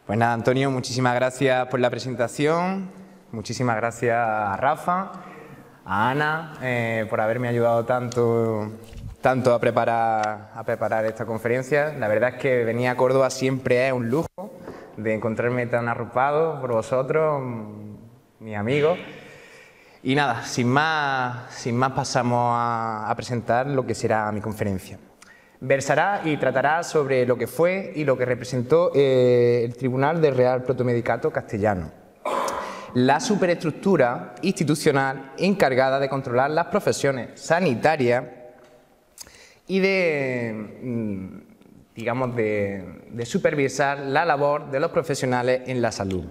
Pues nada, Antonio, muchísimas gracias por la presentación, muchísimas gracias a Rafa, a Ana, por haberme ayudado tanto a preparar esta conferencia. La verdad es que venir a Córdoba siempre es un lujo, de encontrarme tan arropado por vosotros, mis amigos. Y nada, sin más pasamos a presentar lo que será mi conferencia. Versará y tratará sobre lo que fue y lo que representó el Tribunal del Real Protomedicato Castellano, la superestructura institucional encargada de controlar las profesiones sanitarias y de supervisar la labor de los profesionales en la salud.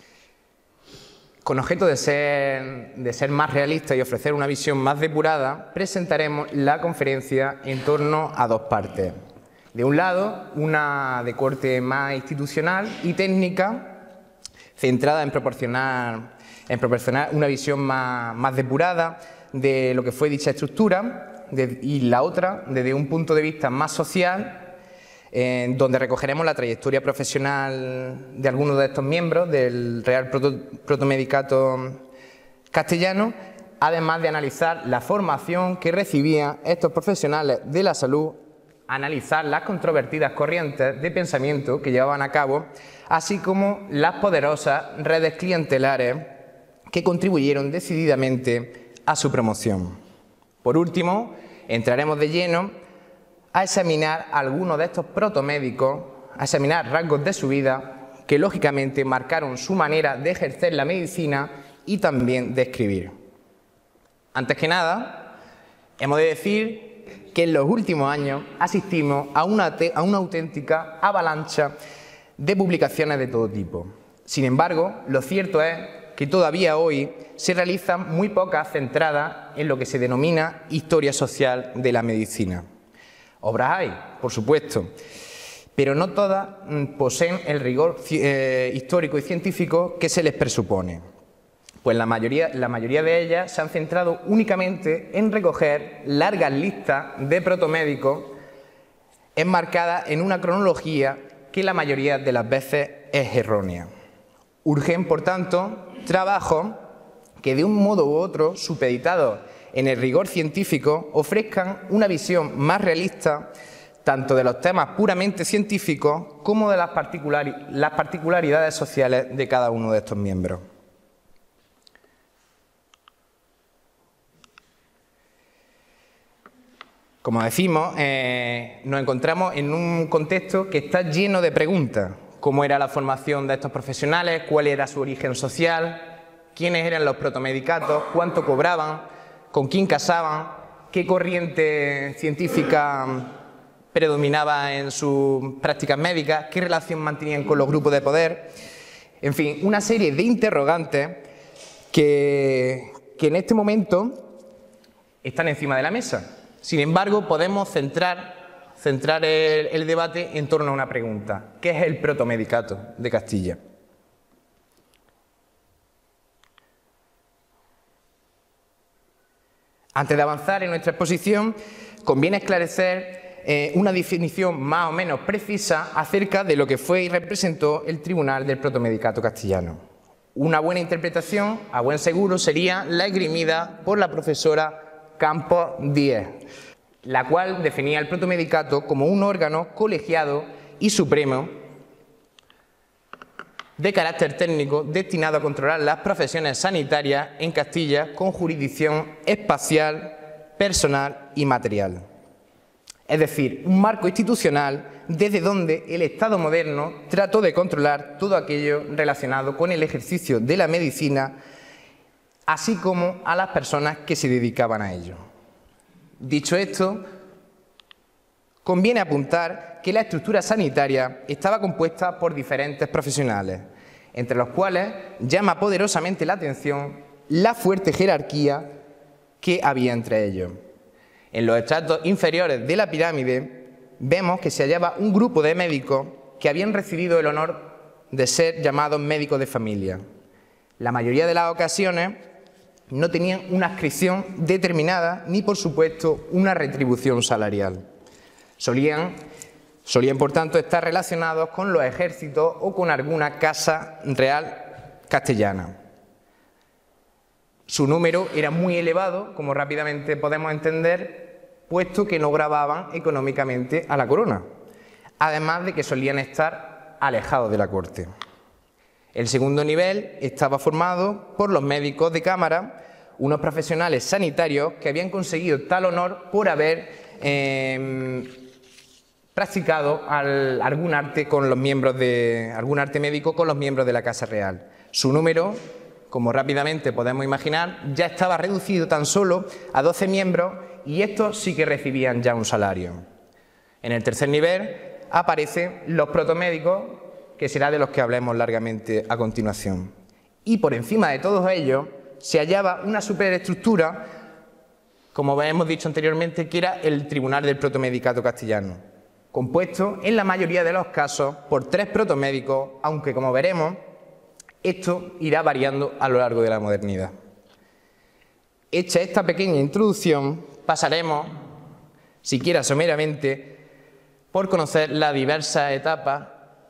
Con objeto de ser más realista y ofrecer una visión más depurada, presentaremos la conferencia en torno a dos partes. De un lado, una de corte más institucional y técnica, centrada en proporcionar una visión más depurada de lo que fue dicha estructura, y la otra, desde un punto de vista más social, donde recogeremos la trayectoria profesional de algunos de estos miembros del Real Protomedicato Castellano, además de analizar la formación que recibían estos profesionales de la salud, analizar las controvertidas corrientes de pensamiento que llevaban a cabo, así como las poderosas redes clientelares que contribuyeron decididamente a su promoción. Por último, entraremos de lleno a examinar algunos de estos protomédicos, a examinar rasgos de su vida que lógicamente marcaron su manera de ejercer la medicina y también de escribir. Antes que nada, hemos de decir que en los últimos años asistimos a una auténtica avalancha de publicaciones de todo tipo. Sin embargo, lo cierto es que todavía hoy se realizan muy pocas centradas en lo que se denomina historia social de la medicina. Obras hay, por supuesto, pero no todas poseen el rigor histórico y científico que se les presupone, pues la mayoría de ellas se han centrado únicamente en recoger largas listas de protomédicos enmarcadas en una cronología que la mayoría de las veces es errónea. Urgen, por tanto, trabajos que de un modo u otro, supeditados en el rigor científico, ofrezcan una visión más realista tanto de los temas puramente científicos como de las particularidades sociales de cada uno de estos miembros. Como decimos, nos encontramos en un contexto que está lleno de preguntas. ¿Cómo era la formación de estos profesionales? ¿Cuál era su origen social? ¿Quiénes eran los protomedicatos? ¿Cuánto cobraban? ¿Con quién casaban? ¿Qué corriente científica predominaba en sus prácticas médicas? ¿Qué relación mantenían con los grupos de poder? En fin, una serie de interrogantes que en este momento están encima de la mesa. Sin embargo, podemos centrar el debate en torno a una pregunta. ¿Qué es el protomedicato de Castilla? Antes de avanzar en nuestra exposición, conviene esclarecer una definición más o menos precisa acerca de lo que fue y representó el Tribunal del Protomedicato Castellano. Una buena interpretación, a buen seguro, sería la esgrimida por la profesora Campos Díez, la cual definía el protomedicato como un órgano colegiado y supremo de carácter técnico destinado a controlar las profesiones sanitarias en Castilla con jurisdicción espacial, personal y material. Es decir, un marco institucional desde donde el Estado moderno trató de controlar todo aquello relacionado con el ejercicio de la medicina, así como a las personas que se dedicaban a ello. Dicho esto, conviene apuntar que la estructura sanitaria estaba compuesta por diferentes profesionales, entre los cuales llama poderosamente la atención la fuerte jerarquía que había entre ellos. En los estratos inferiores de la pirámide vemos que se hallaba un grupo de médicos que habían recibido el honor de ser llamados médicos de familia. La mayoría de las ocasiones no tenían una adscripción determinada ni, por supuesto, una retribución salarial. Solían Solían, por tanto, estar relacionados con los ejércitos o con alguna casa real castellana. Su número era muy elevado, como rápidamente podemos entender, puesto que no gravaban económicamente a la corona, además de que solían estar alejados de la corte. El segundo nivel estaba formado por los médicos de cámara, unos profesionales sanitarios que habían conseguido tal honor por haber practicado algún arte médico con los miembros de la Casa Real. Su número, como rápidamente podemos imaginar, ya estaba reducido tan solo a 12 miembros y estos sí que recibían ya un salario. En el tercer nivel aparecen los protomédicos, que será de los que hablemos largamente a continuación. Y por encima de todos ellos se hallaba una superestructura, como hemos dicho anteriormente, que era el Tribunal del Protomedicato Castellano, compuesto en la mayoría de los casos por 3 protomédicos, aunque como veremos, esto irá variando a lo largo de la modernidad. Hecha esta pequeña introducción, pasaremos, siquiera someramente, por conocer las diversas etapas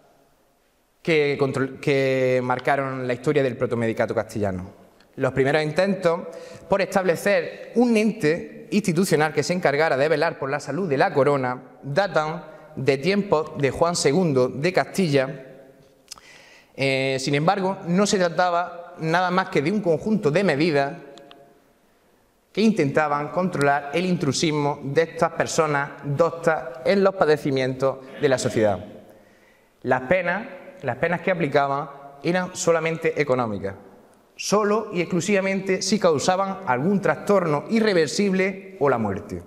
que marcaron la historia del protomedicato castellano. Los primeros intentos por establecer un ente institucional que se encargara de velar por la salud de la corona datan de tiempos de Juan II de Castilla. Sin embargo, no se trataba nada más que de un conjunto de medidas que intentaban controlar el intrusismo de estas personas doctas en los padecimientos de la sociedad. Las penas que aplicaban eran solamente económicas, solo y exclusivamente si causaban algún trastorno irreversible o la muerte.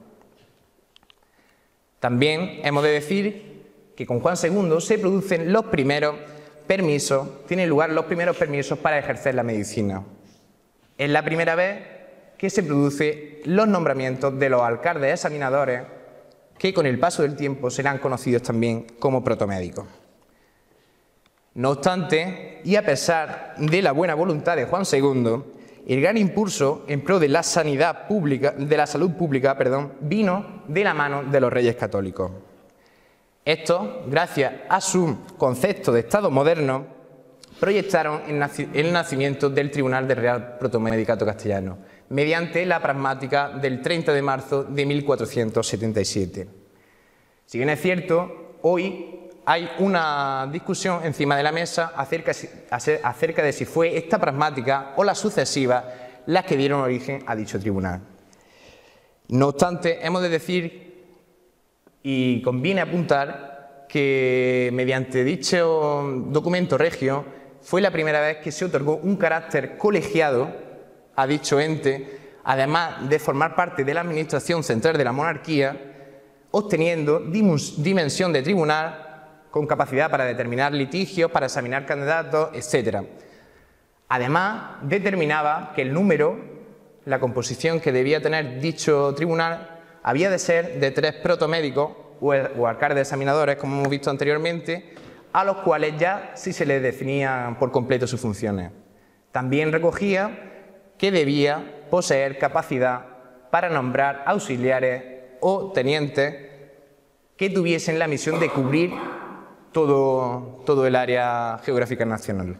También hemos de decir que con Juan II se producen los primeros permisos, tienen lugar los primeros permisos para ejercer la medicina. Es la primera vez que se producen los nombramientos de los alcaldes examinadores, que con el paso del tiempo serán conocidos también como protomédicos. No obstante, y a pesar de la buena voluntad de Juan II, el gran impulso en pro de la sanidad pública, de la salud pública, vino de la mano de los reyes católicos. Estos, gracias a su concepto de Estado moderno, proyectaron el nacimiento del Tribunal del Real Protomedicato Castellano, mediante la pragmática del 30 de marzo de 1477. Si bien es cierto, hoy hay una discusión encima de la mesa acerca de si fue esta pragmática o las sucesivas las que dieron origen a dicho tribunal. No obstante, hemos de decir, y conviene apuntar, que mediante dicho documento regio fue la primera vez que se otorgó un carácter colegiado a dicho ente, además de formar parte de la administración central de la monarquía, obteniendo dimensión de tribunal con capacidad para determinar litigios, para examinar candidatos, etc. Además, determinaba que el número, la composición que debía tener dicho tribunal, había de ser de 3 protomédicos o alcaldes examinadores, como hemos visto anteriormente, a los cuales ya sí se les definían por completo sus funciones. También recogía que debía poseer capacidad para nombrar auxiliares o tenientes que tuviesen la misión de cubrir todo el área geográfica nacional.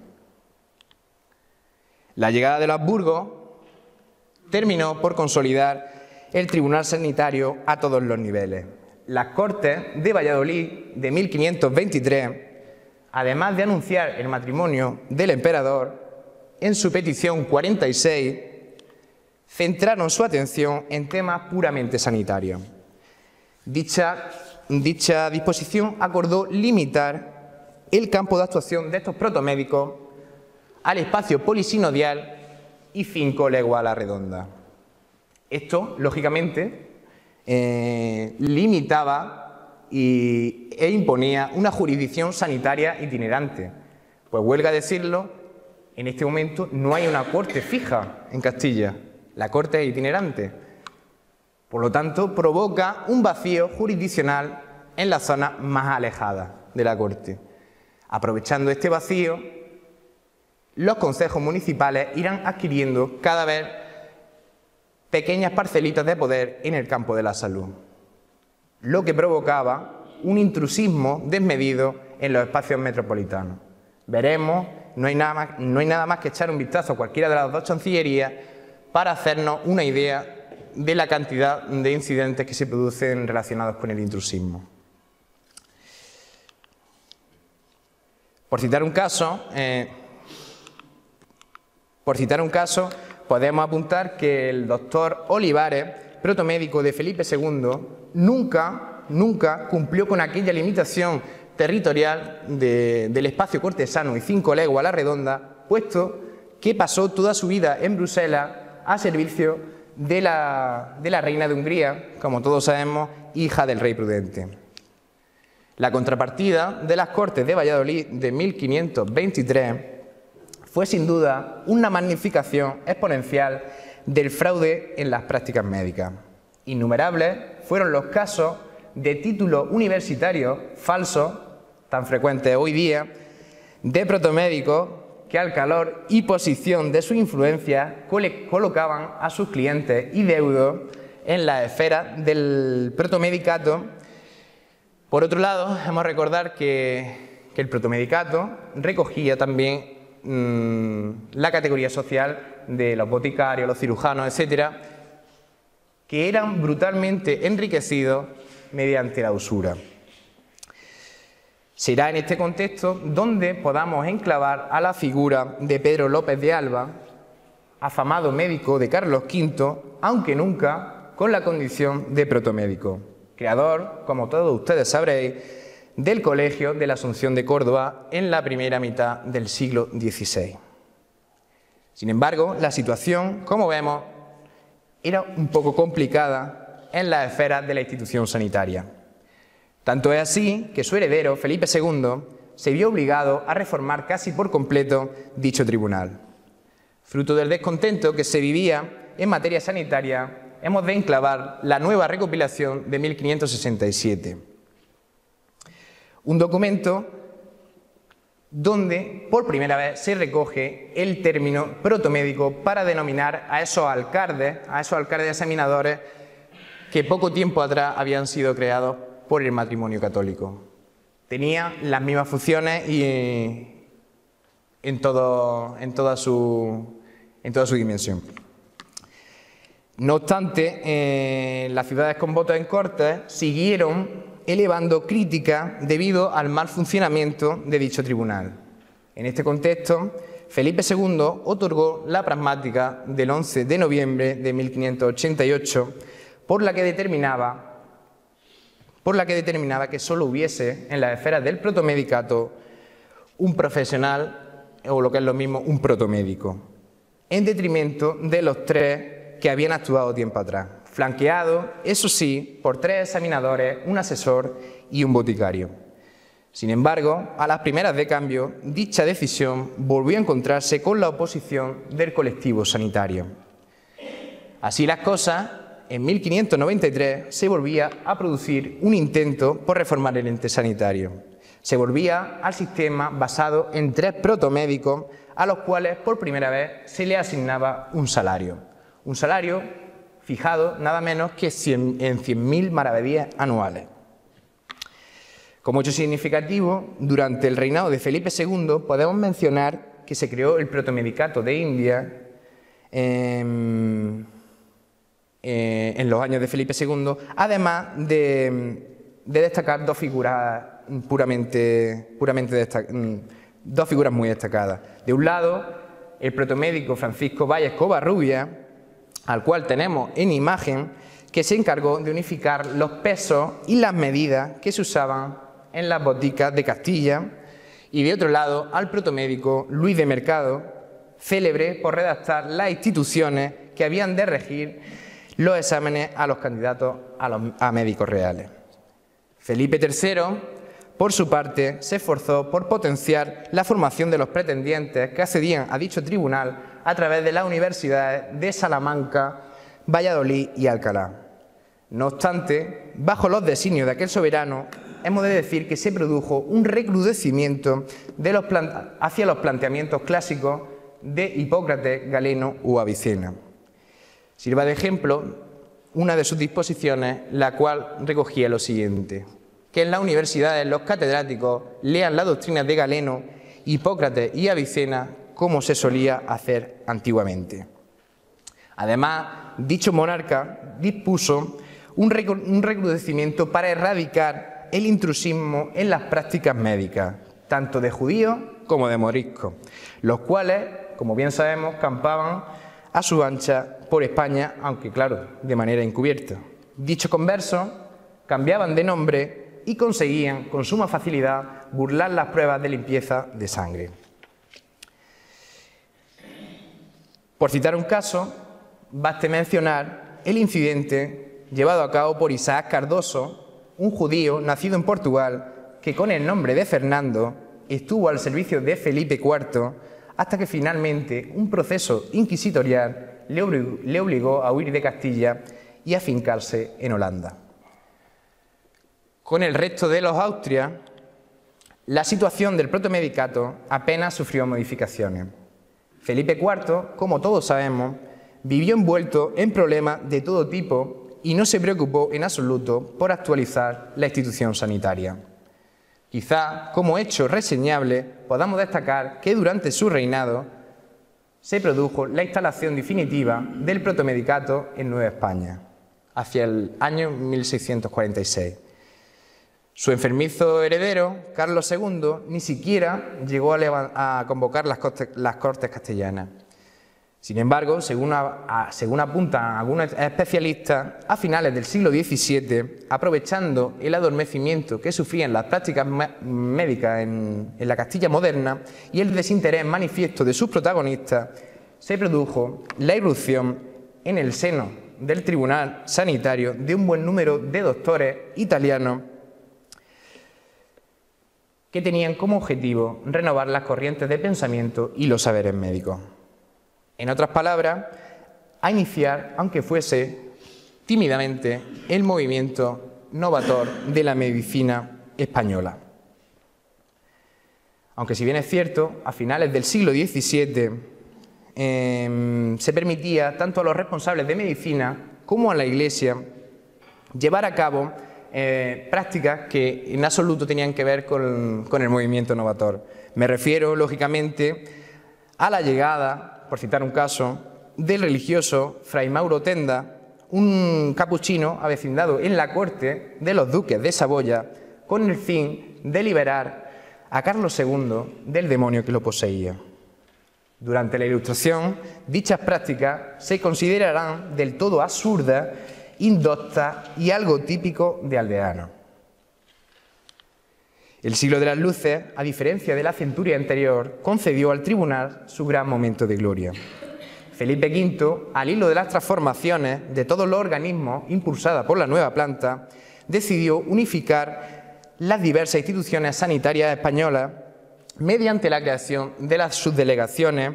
La llegada de los Habsburgos terminó por consolidar el tribunal sanitario a todos los niveles. Las Cortes de Valladolid de 1523, además de anunciar el matrimonio del emperador, en su petición 46, centraron su atención en temas puramente sanitarios. Dicha disposición acordó limitar el campo de actuación de estos protomédicos al espacio polisinodial y 5 leguas a la redonda. Esto, lógicamente, limitaba e imponía una jurisdicción sanitaria itinerante. Pues huelga decirlo, en este momento no hay una corte fija en Castilla, la corte es itinerante. Por lo tanto, provoca un vacío jurisdiccional en las zonas más alejadas de la corte. Aprovechando este vacío, los concejos municipales irán adquiriendo cada vez pequeñas parcelitas de poder en el campo de la salud, lo que provocaba un intrusismo desmedido en los espacios metropolitanos. Veremos, no hay nada más que echar un vistazo a cualquiera de las dos chancillerías para hacernos una idea de la cantidad de incidentes que se producen relacionados con el intrusismo. Por citar un caso, podemos apuntar que el doctor Olivares, protomédico de Felipe II, nunca cumplió con aquella limitación territorial del espacio cortesano y 5 leguas a la redonda, puesto que pasó toda su vida en Bruselas a servicio de la reina de Hungría, como todos sabemos, hija del rey Prudente. La contrapartida de las Cortes de Valladolid de 1523 fue sin duda una magnificación exponencial del fraude en las prácticas médicas. Innumerables fueron los casos de títulos universitarios falsos, tan frecuentes hoy día, de protomédicos que al calor y posición de su influencia colocaban a sus clientes y deudos en la esfera del protomedicato. Por otro lado, hemos de recordar que el protomedicato recogía también la categoría social de los boticarios, los cirujanos, etcétera, que eran brutalmente enriquecidos mediante la usura. Será en este contexto donde podamos enclavar a la figura de Pedro López de Alba, afamado médico de Carlos V, aunque nunca con la condición de protomédico, creador, como todos ustedes sabréis, del Colegio de la Asunción de Córdoba en la primera mitad del siglo XVI. Sin embargo, la situación, como vemos, era un poco complicada en las esferas de la institución sanitaria. Tanto es así que su heredero, Felipe II, se vio obligado a reformar casi por completo dicho tribunal. Fruto del descontento que se vivía en materia sanitaria, hemos de enclavar la nueva recopilación de 1567. Un documento donde por primera vez se recoge el término protomédico para denominar a esos alcaldes examinadores que poco tiempo atrás habían sido creados por el matrimonio católico. Tenía las mismas funciones y en toda su dimensión. No obstante, las ciudades con votos en Cortes siguieron elevando críticas debido al mal funcionamiento de dicho tribunal. En este contexto, Felipe II otorgó la pragmática del 11 de noviembre de 1588, por la que determinaba que solo hubiese en las esferas del protomedicato un profesional, o lo que es lo mismo, un protomédico, en detrimento de los 3 que habían actuado tiempo atrás, flanqueado, eso sí, por 3 examinadores, un asesor y un boticario. Sin embargo, a las primeras de cambio, dicha decisión volvió a encontrarse con la oposición del colectivo sanitario. Así las cosas, en 1593 se volvía a producir un intento por reformar el ente sanitario. Se volvía al sistema basado en 3 protomédicos a los cuales por primera vez se le asignaba un salario. Un salario fijado nada menos que en 100.000 maravedíes anuales. Como hecho significativo, durante el reinado de Felipe II podemos mencionar que se creó el protomedicato de India en los años de Felipe II, además de destacar dos figuras dos figuras muy destacadas. De un lado, el protomédico Francisco Valles Covarrubias, al cual tenemos en imagen, que se encargó de unificar los pesos y las medidas que se usaban en las boticas de Castilla, y de otro lado, al protomédico Luis de Mercado, célebre por redactar las instituciones que habían de regir los exámenes a los candidatos a médicos reales. Felipe III, por su parte, se esforzó por potenciar la formación de los pretendientes que accedían a dicho tribunal a través de las universidades de Salamanca, Valladolid y Alcalá. No obstante, bajo los designios de aquel soberano, hemos de decir que se produjo un recrudecimiento hacia los planteamientos clásicos de Hipócrates, Galeno u Avicena. Sirva de ejemplo una de sus disposiciones, la cual recogía lo siguiente: que en las universidades los catedráticos lean las doctrinas de Galeno, Hipócrates y Avicena, como se solía hacer antiguamente. Además, dicho monarca dispuso un recrudecimiento para erradicar el intrusismo en las prácticas médicas, tanto de judíos como de moriscos, los cuales, como bien sabemos, campaban a su ancha por España, aunque claro, de manera encubierta. Dichos conversos cambiaban de nombre y conseguían con suma facilidad burlar las pruebas de limpieza de sangre. Por citar un caso, baste mencionar el incidente llevado a cabo por Isaac Cardoso, un judío nacido en Portugal que con el nombre de Fernando estuvo al servicio de Felipe IV hasta que finalmente un proceso inquisitorial le obligó a huir de Castilla y a afincarse en Holanda. Con el resto de los Austrias, la situación del protomedicato apenas sufrió modificaciones. Felipe IV, como todos sabemos, vivió envuelto en problemas de todo tipo y no se preocupó en absoluto por actualizar la institución sanitaria. Quizá, como hecho reseñable, podamos destacar que durante su reinado se produjo la instalación definitiva del protomedicato en Nueva España, hacia el año 1646. Su enfermizo heredero, Carlos II, ni siquiera llegó a convocar las Cortes castellanas. Sin embargo, según apuntan algunos especialistas, a finales del siglo XVII, aprovechando el adormecimiento que sufrían las prácticas médicas en la Castilla moderna y el desinterés manifiesto de sus protagonistas, se produjo la irrupción en el seno del Tribunal Sanitario de un buen número de doctores italianos que tenían como objetivo renovar las corrientes de pensamiento y los saberes médicos. En otras palabras, a iniciar, aunque fuese tímidamente, el movimiento novator de la medicina española. Aunque si bien es cierto, a finales del siglo XVII se permitía tanto a los responsables de medicina como a la Iglesia llevar a cabo prácticas que en absoluto tenían que ver con el movimiento novator. Me refiero, lógicamente, a la llegada, por citar un caso, del religioso Fray Mauro Tenda, un capuchino avecindado en la corte de los duques de Saboya, con el fin de liberar a Carlos II del demonio que lo poseía. Durante la Ilustración, dichas prácticas se considerarán del todo absurdas, indoctas y algo típico de aldeanos. El siglo de las luces, a diferencia de la centuria anterior, concedió al tribunal su gran momento de gloria. Felipe V, al hilo de las transformaciones de todos los organismos impulsadas por la nueva planta, decidió unificar las diversas instituciones sanitarias españolas mediante la creación de las subdelegaciones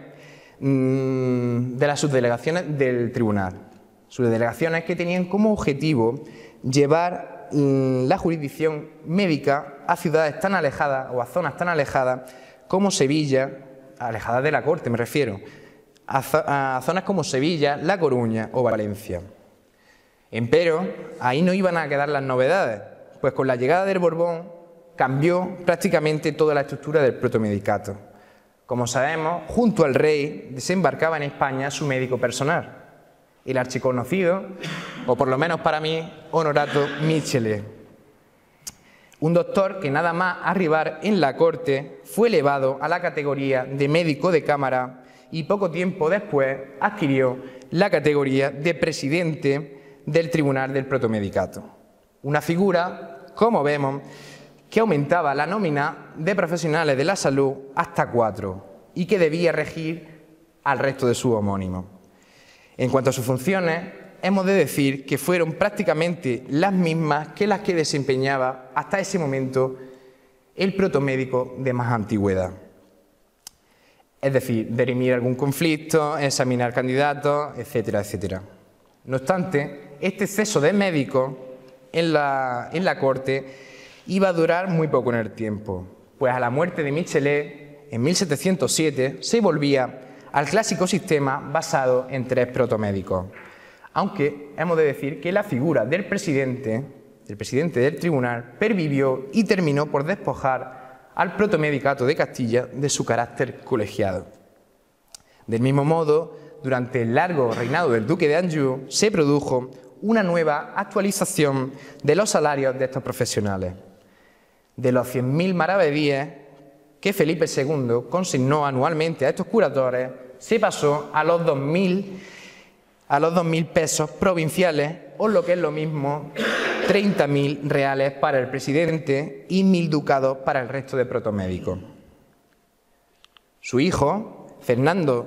del tribunal. Subdelegaciones que tenían como objetivo llevar la jurisdicción médica a ciudades tan alejadas o a zonas tan alejadas como Sevilla, alejadas de la corte me refiero, a zonas como Sevilla, La Coruña o Valencia. Empero, ahí no iban a quedar las novedades, pues con la llegada del Borbón cambió prácticamente toda la estructura del protomedicato. Como sabemos, junto al rey desembarcaba en España su médico personal, el archiconocido, o por lo menos para mí, Honorato Michelet. Un doctor que nada más arribar en la corte fue elevado a la categoría de médico de cámara y poco tiempo después adquirió la categoría de presidente del Tribunal del Protomedicato. Una figura, como vemos, que aumentaba la nómina de profesionales de la salud hasta 4 y que debía regir al resto de sus homónimos. En cuanto a sus funciones, hemos de decir que fueron prácticamente las mismas que las que desempeñaba hasta ese momento el protomédico de más antigüedad. Es decir, dirimir algún conflicto, examinar candidatos, etcétera, etcétera. No obstante, este exceso de médicos en la corte iba a durar muy poco en el tiempo, pues a la muerte de Michelet en 1707 se volvía al clásico sistema basado en 3 protomédicos, aunque hemos de decir que la figura del presidente del presidente del tribunal, pervivió y terminó por despojar al protomedicato de Castilla de su carácter colegiado. Del mismo modo, durante el largo reinado del duque de Anjou se produjo una nueva actualización de los salarios de estos profesionales. De los 100.000 maravedíes que Felipe II consignó anualmente a estos curadores, se pasó a los 2.000 pesos provinciales, o lo que es lo mismo, 30.000 reales para el presidente y 1.000 ducados para el resto de protomédicos. Su hijo, Fernando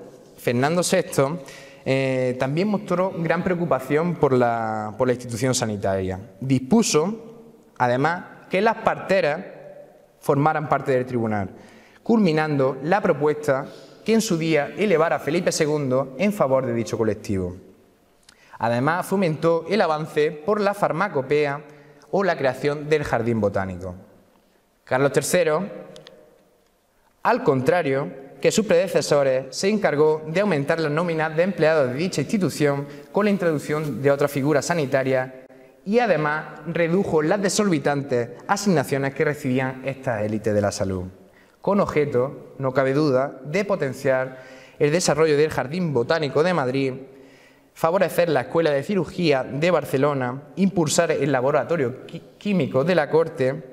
VI, también mostró gran preocupación por la institución sanitaria. Dispuso, además, que las parteras formaran parte del tribunal, culminando la propuesta que en su día elevara a Felipe II en favor de dicho colectivo. Además, fomentó el avance por la farmacopea o la creación del jardín botánico. Carlos III, al contrario que sus predecesores, se encargó de aumentar las nóminas de empleados de dicha institución con la introducción de otras figuras sanitarias y además redujo las desorbitantes asignaciones que recibían estas élites de la salud, con objeto, no cabe duda, de potenciar el desarrollo del Jardín Botánico de Madrid, favorecer la Escuela de Cirugía de Barcelona, impulsar el laboratorio químico de la corte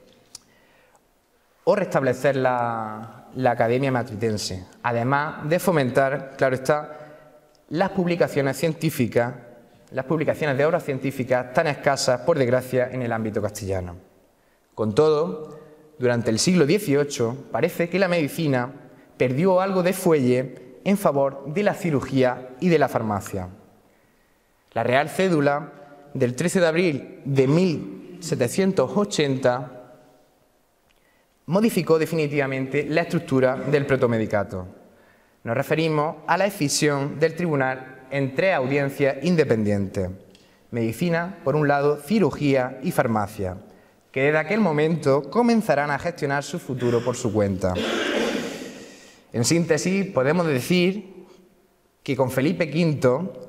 o restablecer la Academia Matritense, además de fomentar, claro está, las publicaciones científicas, las publicaciones de obras científicas tan escasas, por desgracia, en el ámbito castellano. Con todo, durante el siglo XVIII parece que la medicina perdió algo de fuelle en favor de la cirugía y de la farmacia. La Real Cédula del 13 de abril de 1780 modificó definitivamente la estructura del protomedicato. Nos referimos a la escisión del tribunal en 3 audiencias independientes: medicina, por un lado, cirugía y farmacia, que desde aquel momento comenzarán a gestionar su futuro por su cuenta. En síntesis, podemos decir que con Felipe V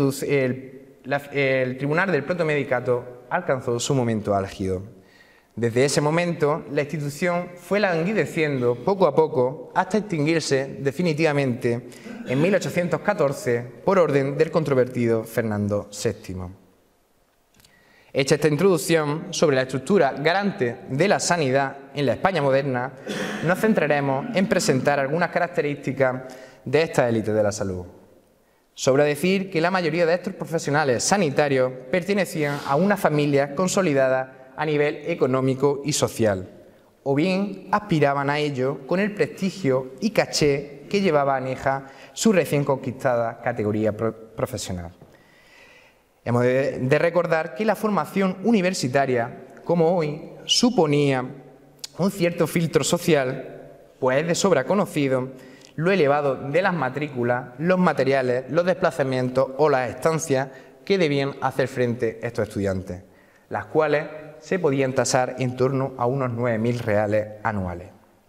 el tribunal del protomedicato alcanzó su momento álgido. Desde ese momento, la institución fue languideciendo poco a poco hasta extinguirse definitivamente en 1814 por orden del controvertido Fernando VII. Hecha esta introducción sobre la estructura garante de la sanidad en la España moderna, nos centraremos en presentar algunas características de esta élite de la salud. Sobra decir que la mayoría de estos profesionales sanitarios pertenecían a una familia consolidada a nivel económico y social, o bien aspiraban a ello con el prestigio y caché que llevaba aneja su recién conquistada categoría profesional. Hemos de recordar que la formación universitaria, como hoy, suponía un cierto filtro social, pues es de sobra conocido lo elevado de las matrículas, los materiales, los desplazamientos o las estancias que debían hacer frente estos estudiantes, las cuales se podían tasar en torno a unos 9.000 reales anuales.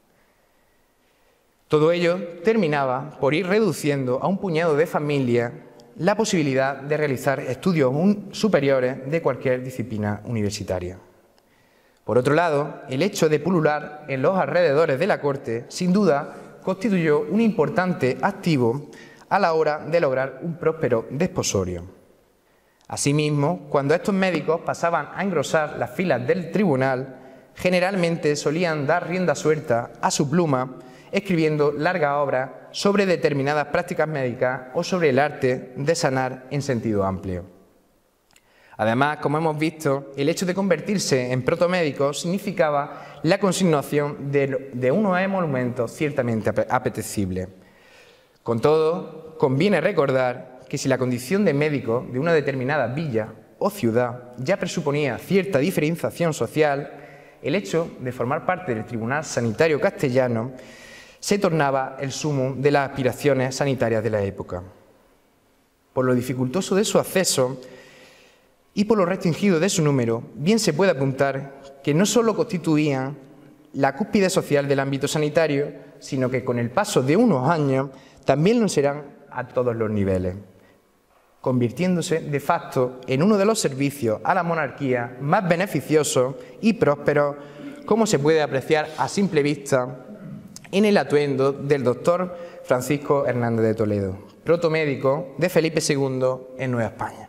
Todo ello terminaba por ir reduciendo a un puñado de familias la posibilidad de realizar estudios superiores de cualquier disciplina universitaria. Por otro lado, el hecho de pulular en los alrededores de la corte, sin duda, constituyó un importante activo a la hora de lograr un próspero desposorio. Asimismo, cuando estos médicos pasaban a engrosar las filas del tribunal, generalmente solían dar rienda suelta a su pluma, escribiendo largas obras sobre determinadas prácticas médicas o sobre el arte de sanar en sentido amplio. Además, como hemos visto, el hecho de convertirse en protomédicos significaba la consignación de unos emolumentos ciertamente apetecibles. Con todo, conviene recordar que si la condición de médico de una determinada villa o ciudad ya presuponía cierta diferenciación social, el hecho de formar parte del Tribunal Sanitario Castellano se tornaba el sumum de las aspiraciones sanitarias de la época. Por lo dificultoso de su acceso y por lo restringido de su número, bien se puede apuntar que no solo constituían la cúspide social del ámbito sanitario, sino que con el paso de unos años también lo serán a todos los niveles. convirtiéndose de facto en uno de los servicios a la monarquía más beneficiosos y prósperos, como se puede apreciar a simple vista en el atuendo del doctor Francisco Hernández de Toledo, protomédico de Felipe II en Nueva España.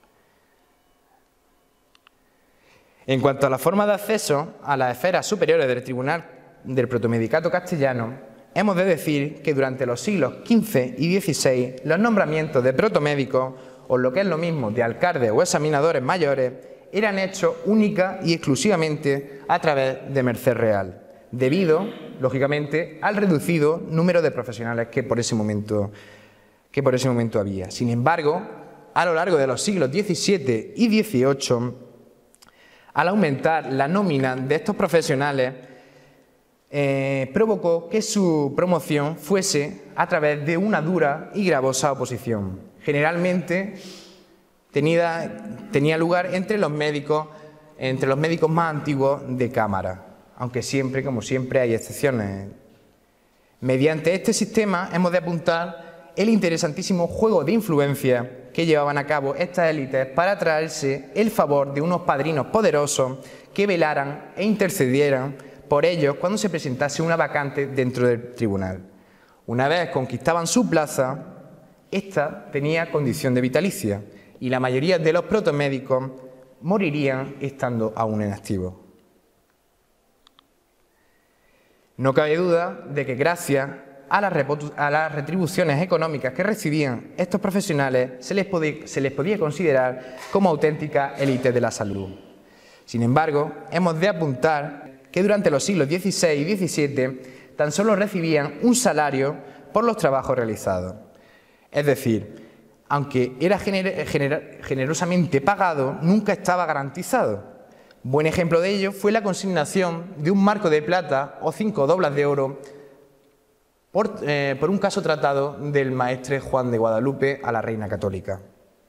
En cuanto a la forma de acceso a las esferas superiores del Tribunal del Protomedicato Castellano, hemos de decir que durante los siglos XV y XVI los nombramientos de protomédicos, o lo que es lo mismo de alcaldes o examinadores mayores, eran hechos única y exclusivamente a través de merced real, debido, lógicamente, al reducido número de profesionales que por ese momento había. Sin embargo, a lo largo de los siglos XVII y XVIII, al aumentar la nómina de estos profesionales, provocó que su promoción fuese a través de una dura y gravosa oposición. Generalmente tenía lugar entre los médicos más antiguos de cámara, aunque siempre, como siempre, hay excepciones. Mediante este sistema hemos de apuntar el interesantísimo juego de influencia que llevaban a cabo estas élites para atraerse el favor de unos padrinos poderosos que velaran e intercedieran por ellos cuando se presentase una vacante dentro del tribunal. Una vez conquistaban su plaza, esta tenía condición de vitalicia y la mayoría de los protomédicos morirían estando aún en activo. No cabe duda de que gracias a las retribuciones económicas que recibían estos profesionales se les podía considerar como auténticas élites de la salud. Sin embargo, hemos de apuntar que durante los siglos XVI y XVII tan solo recibían un salario por los trabajos realizados. Es decir, aunque era generosamente pagado, nunca estaba garantizado. Buen ejemplo de ello fue la consignación de un marco de plata o 5 doblas de oro por un caso tratado del maestre Juan de Guadalupe a la reina católica.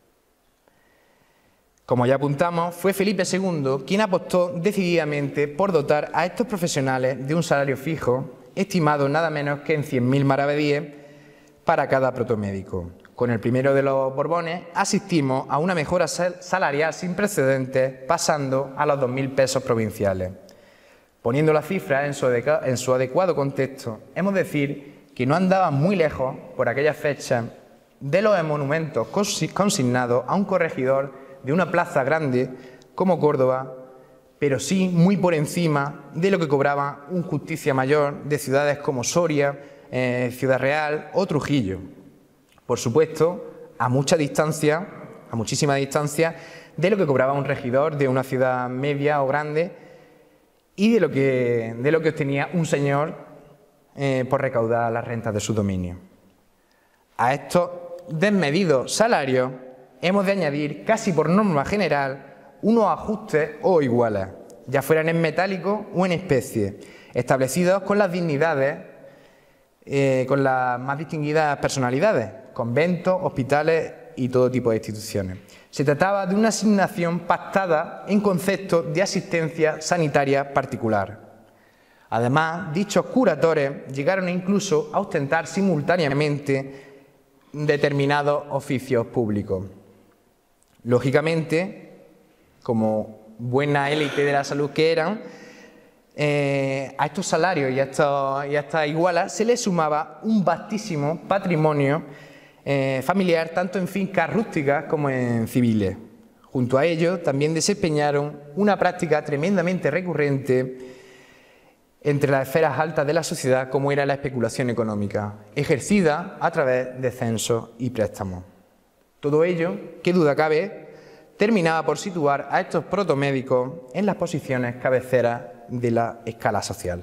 Como ya apuntamos, fue Felipe II quien apostó decididamente por dotar a estos profesionales de un salario fijo, estimado nada menos que en 100.000 maravedíes para cada protomédico. Con el primero de los Borbones asistimos a una mejora salarial sin precedentes, pasando a los 2.000 pesos provinciales. Poniendo la cifra en su adecuado contexto, hemos de decir que no andaban muy lejos, por aquellas fechas, de los emolumentos consignados a un corregidor de una plaza grande como Córdoba, pero sí muy por encima de lo que cobraba un justicia mayor de ciudades como Soria, Ciudad Real o Trujillo. Por supuesto, a muchísima distancia de lo que cobraba un regidor de una ciudad media o grande y de lo que obtenía un señor por recaudar las rentas de su dominio. A estos desmedidos salarios hemos de añadir, casi por norma general, unos ajustes o iguales, ya fueran en metálico o en especie, establecidos con las dignidades, con las más distinguidas personalidades, conventos, hospitales y todo tipo de instituciones. Se trataba de una asignación pactada en concepto de asistencia sanitaria particular. Además, dichos curatores llegaron incluso a ostentar simultáneamente determinados oficios públicos. Lógicamente, como buena élite de la salud que eran, a estos salarios y a estas igualas se les sumaba un vastísimo patrimonio familiar, tanto en fincas rústicas como en civiles. Junto a ello, también desempeñaron una práctica tremendamente recurrente entre las esferas altas de la sociedad, como era la especulación económica, ejercida a través de censos y préstamos. Todo ello, qué duda cabe, terminaba por situar a estos protomédicos en las posiciones cabeceras de la escala social.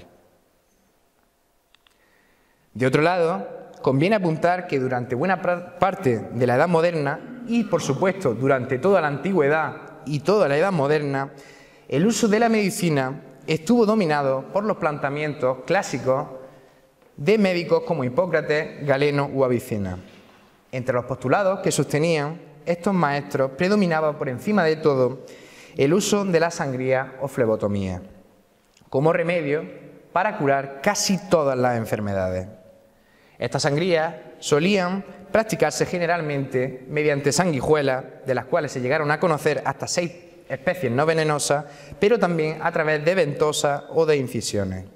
De otro lado, conviene apuntar que durante buena parte de la Edad Moderna y, por supuesto, durante toda la Antigüedad y toda la Edad Moderna, el uso de la medicina estuvo dominado por los planteamientos clásicos de médicos como Hipócrates, Galeno u Avicena. Entre los postulados que sostenían estos maestros predominaba por encima de todo el uso de la sangría o flebotomía como remedio para curar casi todas las enfermedades. Estas sangrías solían practicarse generalmente mediante sanguijuelas, de las cuales se llegaron a conocer hasta 6 especies no venenosas, pero también a través de ventosas o de incisiones.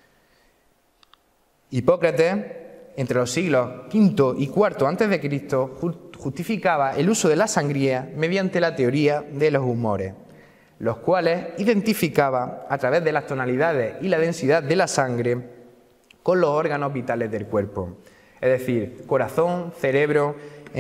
Hipócrates, entre los siglos V y IV a.C., justificaba el uso de la sangría mediante la teoría de los humores, los cuales identificaba a través de las tonalidades y la densidad de la sangre con los órganos vitales del cuerpo, es decir, corazón, cerebro,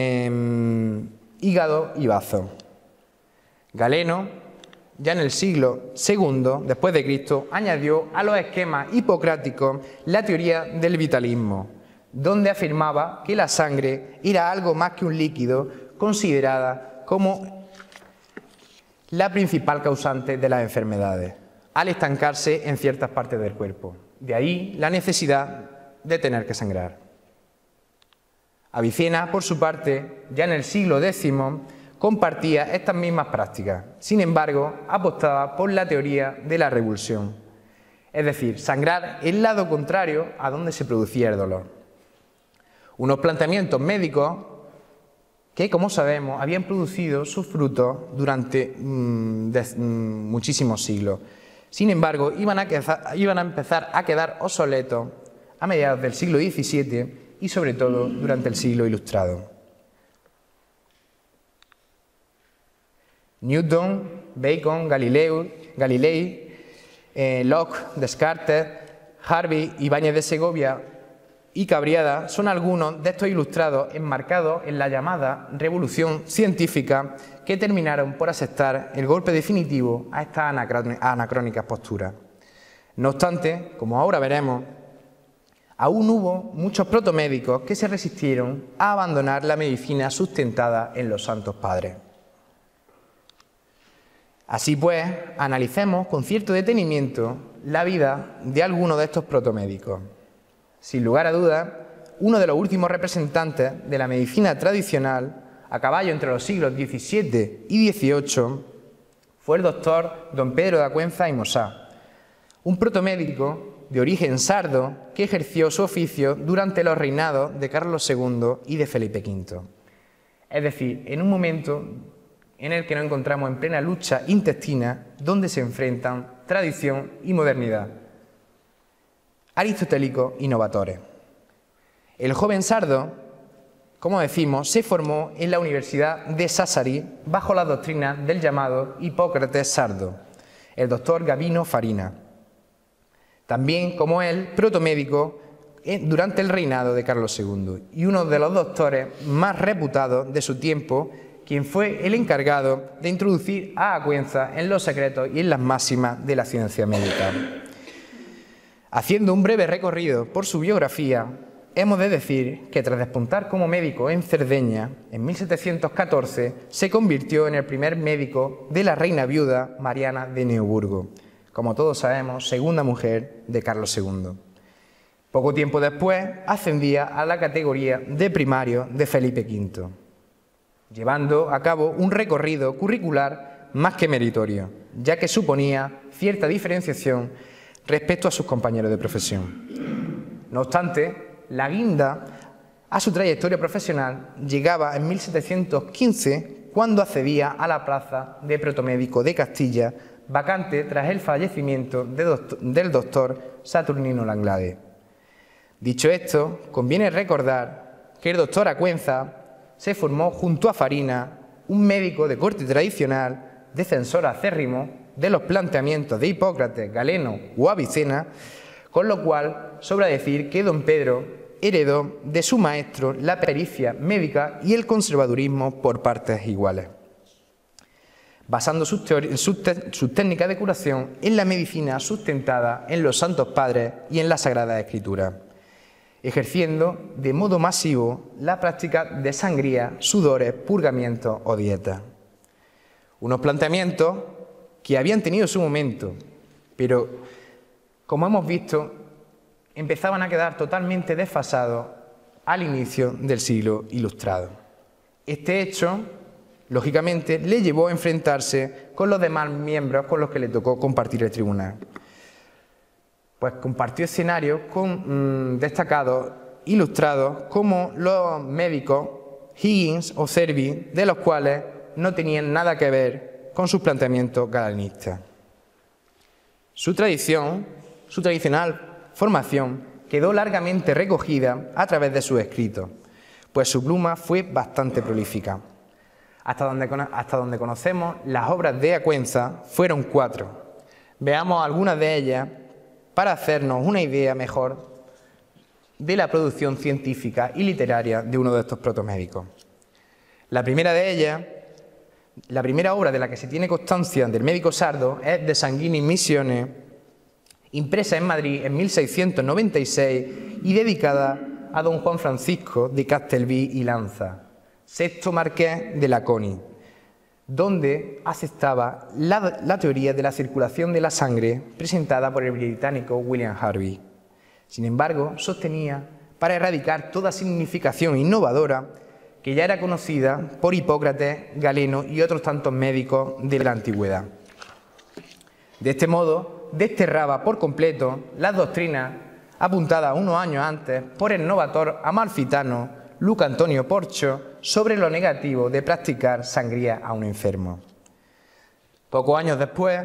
hígado y bazo. Galeno, ya en el siglo II después de Cristo, añadió a los esquemas hipocráticos la teoría del vitalismo, donde afirmaba que la sangre era algo más que un líquido, considerada como la principal causante de las enfermedades, al estancarse en ciertas partes del cuerpo. De ahí la necesidad de tener que sangrar. Avicena, por su parte, ya en el siglo X, compartía estas mismas prácticas. Sin embargo, apostaba por la teoría de la revulsión, es decir, sangrar el lado contrario a donde se producía el dolor. Unos planteamientos médicos que, como sabemos, habían producido sus frutos durante muchísimos siglos. Sin embargo, iban a empezar a quedar obsoletos a mediados del siglo XVII y sobre todo durante el siglo Ilustrado. Newton, Bacon, Galilei, Locke, Descartes, Harvey, Ibáñez de Segovia y Cabriada son algunos de estos ilustrados enmarcados en la llamada revolución científica que terminaron por aceptar el golpe definitivo a estas anacrónicas posturas. No obstante, como ahora veremos, aún hubo muchos protomédicos que se resistieron a abandonar la medicina sustentada en los Santos Padres. Así pues, analicemos con cierto detenimiento la vida de algunos de estos protomédicos. Sin lugar a dudas, uno de los últimos representantes de la medicina tradicional, a caballo entre los siglos XVII y XVIII, fue el doctor don Pedro de Acuenza y Mosá, un protomédico de origen sardo que ejerció su oficio durante los reinados de Carlos II y de Felipe V. Es decir, en un momento en el que nos encontramos en plena lucha intestina, donde se enfrentan tradición y modernidad, aristotélicos innovadores. El joven sardo, como decimos, se formó en la Universidad de Sassari bajo la doctrina del llamado Hipócrates sardo, el doctor Gabino Farina. También, como él, protomédico durante el reinado de Carlos II y uno de los doctores más reputados de su tiempo, quien fue el encargado de introducir a Acuenza en los secretos y en las máximas de la ciencia médica. Haciendo un breve recorrido por su biografía, hemos de decir que tras despuntar como médico en Cerdeña, en 1714 se convirtió en el primer médico de la reina viuda Mariana de Neuburgo, como todos sabemos, segunda mujer de Carlos II. Poco tiempo después ascendía a la categoría de primario de Felipe V, llevando a cabo un recorrido curricular más que meritorio, ya que suponía cierta diferenciación respecto a sus compañeros de profesión. No obstante, la guinda a su trayectoria profesional llegaba en 1715, cuando accedía a la plaza de protomédico de Castilla, vacante tras el fallecimiento del doctor Saturnino Langlade. Dicho esto, conviene recordar que el doctor Acuenza se formó junto a Farina, un médico de corte tradicional, defensor acérrimo de los planteamientos de Hipócrates, Galeno o Avicena, con lo cual sobra decir que don Pedro heredó de su maestro la pericia médica y el conservadurismo por partes iguales, basando sus técnicas de curación en la medicina sustentada en los Santos Padres y en la Sagrada Escritura, ejerciendo de modo masivo la práctica de sangría, sudores, purgamientos o dietas. Unos planteamientos que habían tenido su momento, pero, como hemos visto, empezaban a quedar totalmente desfasados al inicio del siglo Ilustrado. Este hecho, lógicamente, le llevó a enfrentarse con los demás miembros con los que le tocó compartir el tribunal. Pues compartió escenario con destacados ilustrados como los médicos Higgins o Cervi, de los cuales no tenían nada que ver con sus planteamientos galenistas. Su tradicional formación quedó largamente recogida a través de sus escritos, pues su pluma fue bastante prolífica. Hasta donde conocemos, las obras de Acuenza fueron 4. Veamos algunas de ellas para hacernos una idea mejor de la producción científica y literaria de uno de estos protomédicos. La primera de ellas, la primera obra de la que se tiene constancia del médico sardo es De Sanguinis Missiones, impresa en Madrid en 1696 y dedicada a don Juan Francisco de Castelví y Lanza, sexto marqués de Laconi, donde aceptaba la teoría de la circulación de la sangre presentada por el británico William Harvey. Sin embargo, sostenía para erradicar toda significación innovadora que ya era conocida por Hipócrates, Galeno y otros tantos médicos de la antigüedad. De este modo, desterraba por completo las doctrinas apuntadas unos años antes por el novator amalfitano Luca Antonio Porcio sobre lo negativo de practicar sangría a un enfermo. Pocos años después,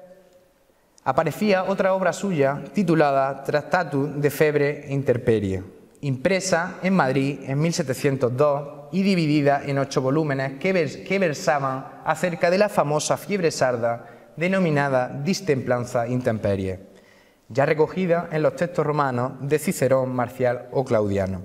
aparecía otra obra suya titulada Tractatus de Febre e Intemperie, impresa en Madrid en 1702 y dividida en 8 volúmenes que versaban acerca de la famosa fiebre sarda denominada distemplanza intemperie, ya recogida en los textos romanos de Cicerón, Marcial o Claudiano.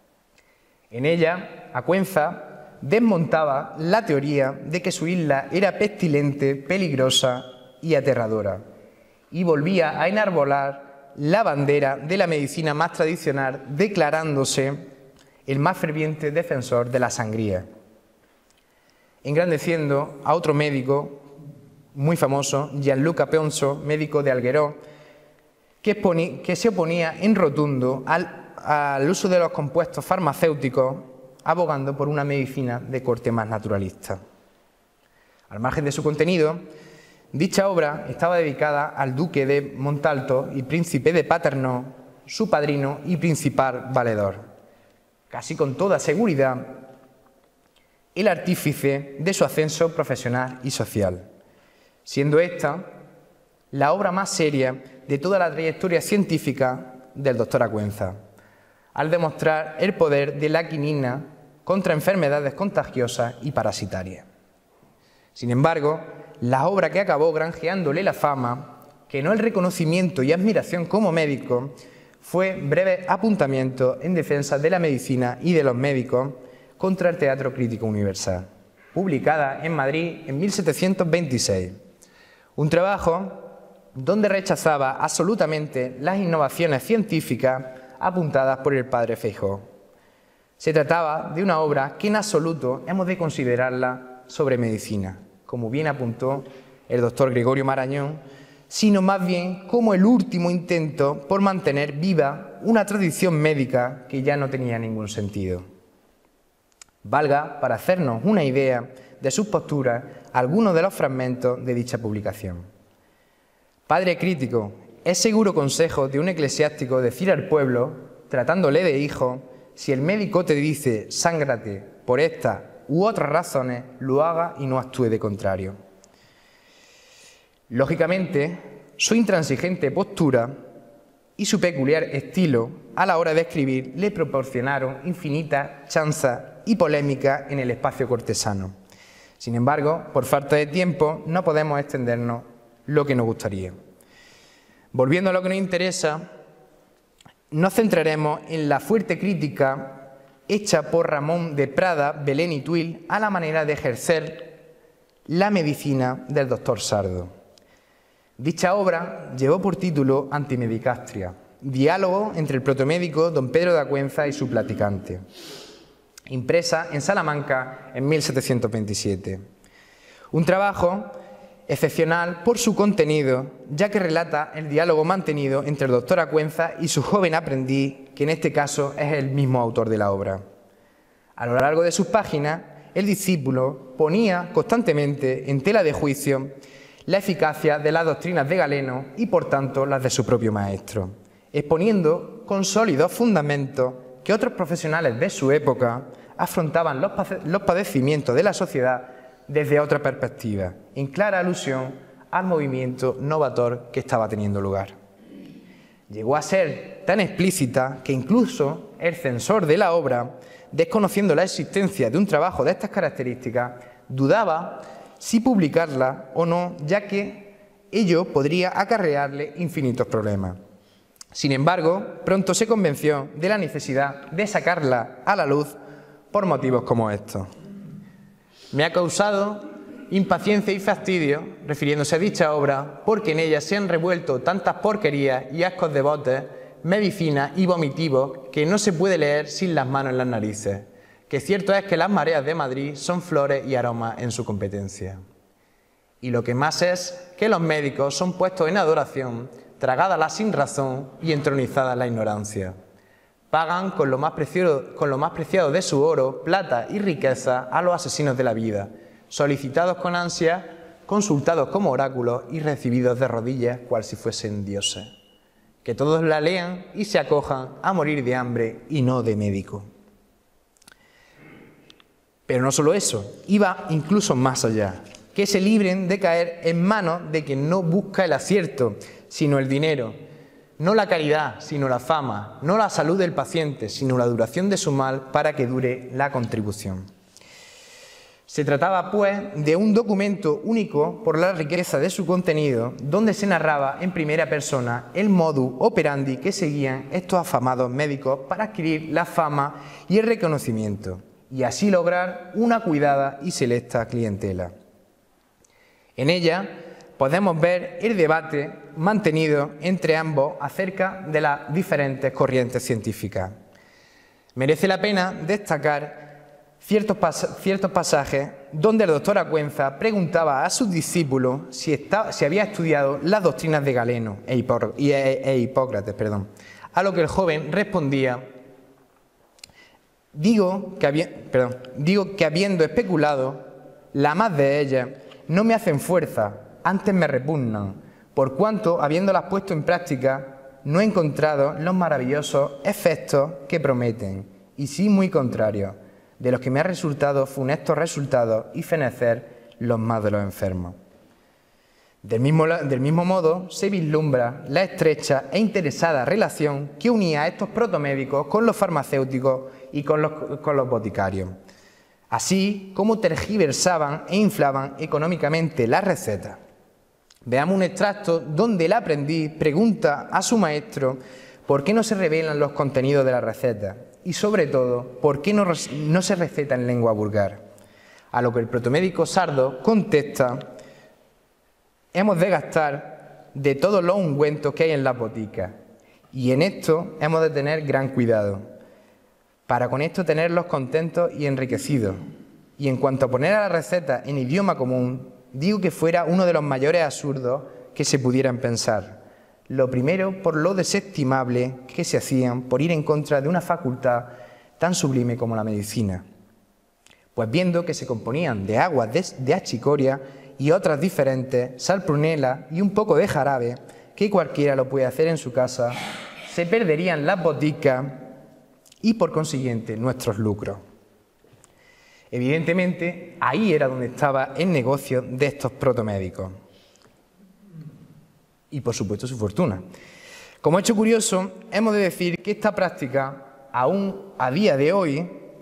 En ella, Acuenza desmontaba la teoría de que su isla era pestilente, peligrosa y aterradora, y volvía a enarbolar la bandera de la medicina más tradicional, declarándose el más ferviente defensor de la sangría, engrandeciendo a otro médico muy famoso, Gianluca Peonzo, médico de Algueró, que se oponía en rotundo al uso de los compuestos farmacéuticos, abogando por una medicina de corte más naturalista. Al margen de su contenido, dicha obra estaba dedicada al duque de Montalto y príncipe de Paternò, su padrino y principal valedor, casi con toda seguridad el artífice de su ascenso profesional y social, siendo esta la obra más seria de toda la trayectoria científica del doctor Acuenza, al demostrar el poder de la quinina contra enfermedades contagiosas y parasitarias. Sin embargo, la obra que acabó granjeándole la fama, que no el reconocimiento y admiración como médico, fue Breves apuntamientos en defensa de la medicina y de los médicos contra el Teatro Crítico Universal, publicada en Madrid en 1726. Un trabajo donde rechazaba absolutamente las innovaciones científicas apuntadas por el padre Feijoo. Se trataba de una obra que en absoluto hemos de considerarla sobre medicina, como bien apuntó el doctor Gregorio Marañón, sino más bien como el último intento por mantener viva una tradición médica que ya no tenía ningún sentido. Valga para hacernos una idea de sus posturas algunos de los fragmentos de dicha publicación. Padre crítico, es seguro consejo de un eclesiástico decir al pueblo, tratándole de hijo, si el médico te dice sángrate por estas u otras razones, lo haga y no actúe de contrario. Lógicamente, su intransigente postura y su peculiar estilo a la hora de escribir le proporcionaron infinitas chanzas y polémicas en el espacio cortesano. Sin embargo, por falta de tiempo, no podemos extendernos lo que nos gustaría. Volviendo a lo que nos interesa, nos centraremos en la fuerte crítica hecha por Ramón de Prada, Belén y Tuil a la manera de ejercer la medicina del doctor Sardo. Dicha obra llevó por título Antimedicastria, diálogo entre el protomédico don Pedro de Acuenza y su platicante, impresa en Salamanca en 1727. Un trabajo excepcional por su contenido, ya que relata el diálogo mantenido entre el doctor Acuenza y su joven aprendiz, que en este caso es el mismo autor de la obra. A lo largo de sus páginas, el discípulo ponía constantemente en tela de juicio la eficacia de las doctrinas de Galeno y, por tanto, las de su propio maestro, exponiendo con sólidos fundamentos que otros profesionales de su época afrontaban los padecimientos de la sociedad desde otra perspectiva, en clara alusión al movimiento novator que estaba teniendo lugar. Llegó a ser tan explícita que incluso el censor de la obra, desconociendo la existencia de un trabajo de estas características, dudaba si publicarla o no, ya que ello podría acarrearle infinitos problemas. Sin embargo, pronto se convenció de la necesidad de sacarla a la luz por motivos como estos. Me ha causado impaciencia y fastidio, refiriéndose a dicha obra, porque en ella se han revuelto tantas porquerías y ascos de botes, medicinas y vomitivos que no se puede leer sin las manos en las narices, que cierto es que las mareas de Madrid son flores y aromas en su competencia. Y lo que más es que los médicos son puestos en adoración, tragada la sinrazón y entronizada la ignorancia. Pagan con lo más preciado de su oro, plata y riqueza a los asesinos de la vida, solicitados con ansia, consultados como oráculos y recibidos de rodillas cual si fuesen dioses. Que todos la lean y se acojan a morir de hambre y no de médico. Pero no solo eso, iba incluso más allá. Que se libren de caer en manos de quien no busca el acierto, sino el dinero. No la caridad, sino la fama. No la salud del paciente, sino la duración de su mal para que dure la contribución. Se trataba, pues, de un documento único por la riqueza de su contenido, donde se narraba en primera persona el modus operandi que seguían estos afamados médicos para adquirir la fama y el reconocimiento, y así lograr una cuidada y selecta clientela. En ella podemos ver el debate mantenido entre ambos acerca de las diferentes corrientes científicas. Merece la pena destacar ciertos pasajes donde el doctor Acuenza preguntaba a sus discípulos si había estudiado las doctrinas de Galeno e Hipócrates, a lo que el joven respondía: digo que habiendo especulado, la más de ellas no me hacen fuerza, antes me repugnan, por cuanto, habiéndolas puesto en práctica, no he encontrado los maravillosos efectos que prometen, y sí muy contrarios, de los que me ha resultado funestos resultados y fenecer los más de los enfermos. Del mismo modo, se vislumbra la estrecha e interesada relación que unía a estos protomédicos con los farmacéuticos y con los boticarios, así como tergiversaban e inflaban económicamente las recetas. Veamos un extracto donde el aprendiz pregunta a su maestro por qué no se revelan los contenidos de la receta y, sobre todo, por qué no se receta en lengua vulgar. A lo que el protomédico sardo contesta: hemos de gastar de todos los ungüentos que hay en las boticas, y en esto hemos de tener gran cuidado, para con esto tenerlos contentos y enriquecidos. Y en cuanto a poner a la receta en idioma común, digo que fuera uno de los mayores absurdos que se pudieran pensar. Lo primero, por lo desestimable que se hacían por ir en contra de una facultad tan sublime como la medicina. Pues viendo que se componían de aguas de achicoria y otras diferentes, sal prunela y un poco de jarabe, que cualquiera lo puede hacer en su casa, se perderían las boticas y, por consiguiente, nuestros lucros. Evidentemente, ahí era donde estaba el negocio de estos protomédicos. Y, por supuesto, su fortuna. Como hecho curioso, hemos de decir que esta práctica, aún a día de hoy,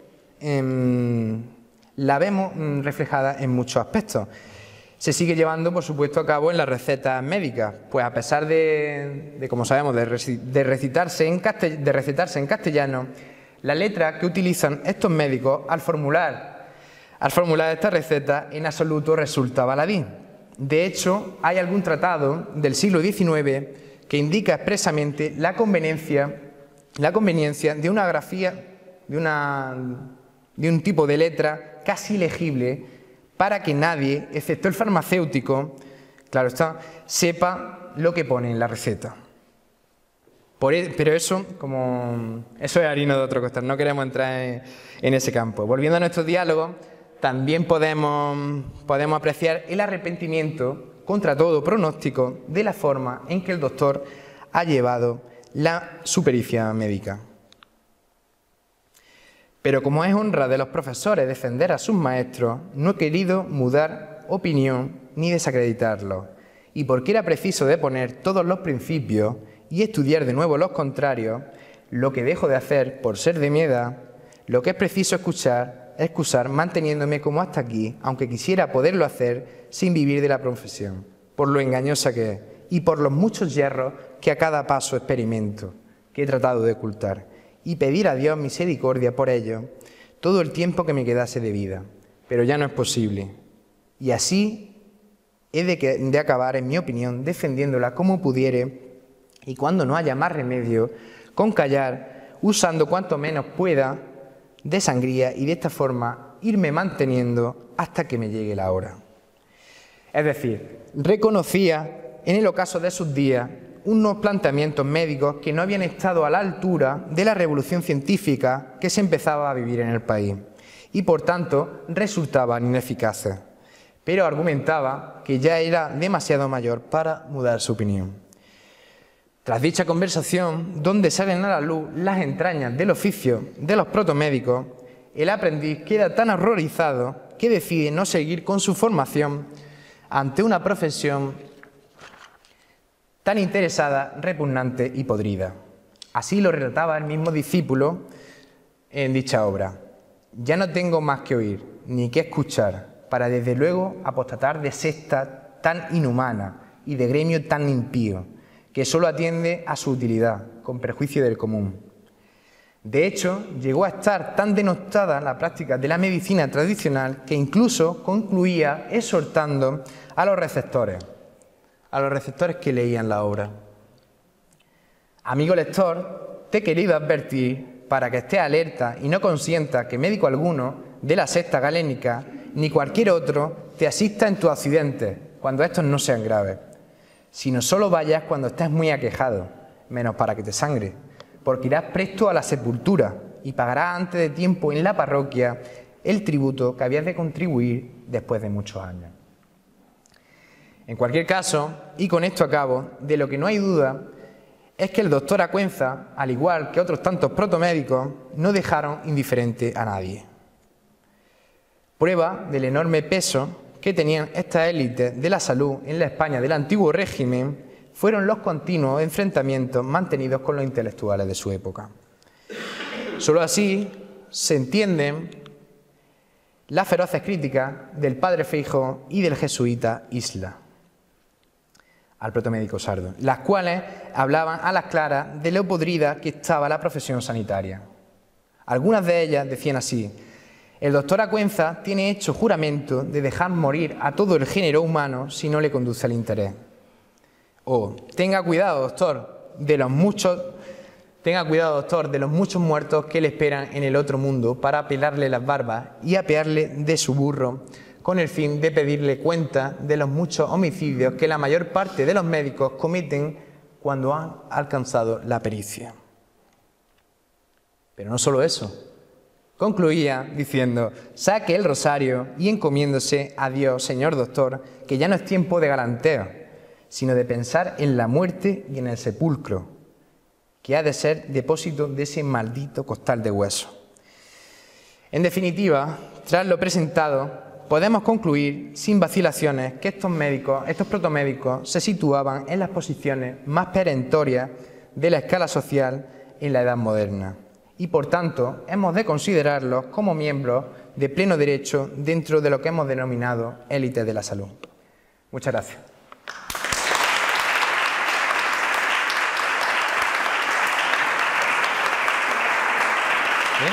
la vemos reflejada en muchos aspectos. Se sigue llevando, por supuesto, a cabo en las recetas médicas, pues a pesar de como sabemos, de recitarse en castellano, la letra que utilizan estos médicos al formular esta receta en absoluto resulta baladí. De hecho, hay algún tratado del siglo XIX que indica expresamente la conveniencia de una grafía, de un tipo de letra casi legible, para que nadie, excepto el farmacéutico, claro está, sepa lo que pone en la receta. Pero eso es harina de otro costal, no queremos entrar en ese campo. Volviendo a nuestro diálogo, también podemos apreciar el arrepentimiento contra todo pronóstico de la forma en que el doctor ha llevado la supericia médica. Pero como es honra de los profesores defender a sus maestros, no he querido mudar opinión ni desacreditarlos. Y porque era preciso deponer todos los principios y estudiar de nuevo los contrarios, lo que dejo de hacer por ser de mi edad, lo que es preciso excusar manteniéndome como hasta aquí, aunque quisiera poderlo hacer sin vivir de la profesión, por lo engañosa que es y por los muchos yerros que a cada paso experimento, que he tratado de ocultar, y pedir a Dios misericordia por ello todo el tiempo que me quedase de vida. Pero ya no es posible. Y así he de acabar, en mi opinión, defendiéndola como pudiere, y cuando no haya más remedio, con callar, usando cuanto menos pueda de sangría, y de esta forma irme manteniendo hasta que me llegue la hora. Es decir, reconocía en el ocaso de sus días unos planteamientos médicos que no habían estado a la altura de la revolución científica que se empezaba a vivir en el país y por tanto resultaban ineficaces, pero argumentaba que ya era demasiado mayor para mudar su opinión. Tras dicha conversación, donde salen a la luz las entrañas del oficio de los protomédicos, el aprendiz queda tan horrorizado que decide no seguir con su formación ante una profesión tan interesada, repugnante y podrida. Así lo relataba el mismo discípulo en dicha obra. Ya no tengo más que oír, ni que escuchar, para desde luego apostatar de secta tan inhumana y de gremio tan impío, que solo atiende a su utilidad, con perjuicio del común. De hecho, llegó a estar tan denostada la práctica de la medicina tradicional que incluso concluía exhortando a los receptores que leían la obra. Amigo lector, te he querido advertir para que estés alerta y no consientas que médico alguno de la secta galénica ni cualquier otro te asista en tus accidentes cuando estos no sean graves, sino solo vayas cuando estés muy aquejado, menos para que te sangre, porque irás presto a la sepultura y pagarás antes de tiempo en la parroquia el tributo que habías de contribuir después de muchos años. En cualquier caso, y con esto acabo, de lo que no hay duda es que el doctor Acuenza, al igual que otros tantos protomédicos, no dejaron indiferente a nadie. Prueba del enorme peso que tenían estas élites de la salud en la España del antiguo régimen fueron los continuos enfrentamientos mantenidos con los intelectuales de su época. Solo así se entienden las feroces críticas del padre Feijóo y del jesuita Isla al protomédico sardo, las cuales hablaban a las claras de lo podrida que estaba la profesión sanitaria. Algunas de ellas decían así: el doctor Acuenza tiene hecho juramento de dejar morir a todo el género humano si no le conduce al interés. O tenga cuidado, doctor, de los muchos muertos que le esperan en el otro mundo para pelarle las barbas y apearle de su burro, con el fin de pedirle cuenta de los muchos homicidios que la mayor parte de los médicos cometen cuando han alcanzado la pericia. Pero no solo eso. Concluía diciendo: saque el rosario y encomiéndose a Dios, señor doctor, que ya no es tiempo de galanteo, sino de pensar en la muerte y en el sepulcro, que ha de ser depósito de ese maldito costal de huesos. En definitiva, tras lo presentado, podemos concluir sin vacilaciones que estos protomédicos se situaban en las posiciones más perentorias de la escala social en la edad moderna y, por tanto, hemos de considerarlos como miembros de pleno derecho dentro de lo que hemos denominado élites de la salud. Muchas gracias. ¿Bien?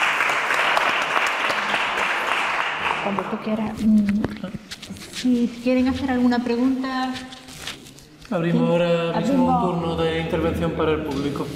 Cuando tú quieras. Si quieren hacer alguna pregunta... Abrimos ahora mismo un turno de intervención para el público.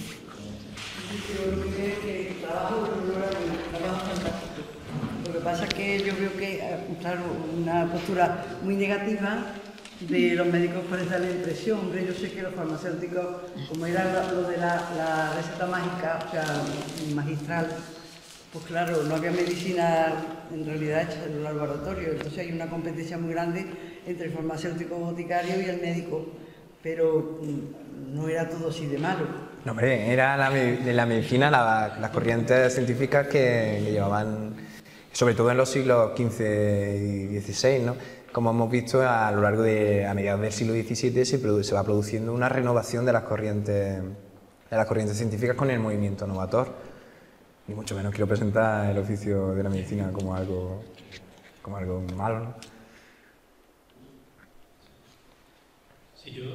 Lo que pasa es que yo veo que, claro, una postura muy negativa de los médicos puede dar la impresión. Hombre, yo sé que los farmacéuticos, como era lo de la receta mágica, o sea, magistral, pues claro, no había medicina en realidad hecha en un laboratorio, entonces hay una competencia muy grande entre el farmacéutico boticario y el médico, pero no era todo así de malo. No, hombre, era de la medicina las corrientes científicas que llevaban, sobre todo en los siglos XV y XVI, ¿no? Como hemos visto, a lo largo a mediados del siglo XVII se va produciendo una renovación de las corrientes científicas con el movimiento novator. Ni mucho menos quiero presentar el oficio de la medicina como algo malo, ¿no? Sí, yo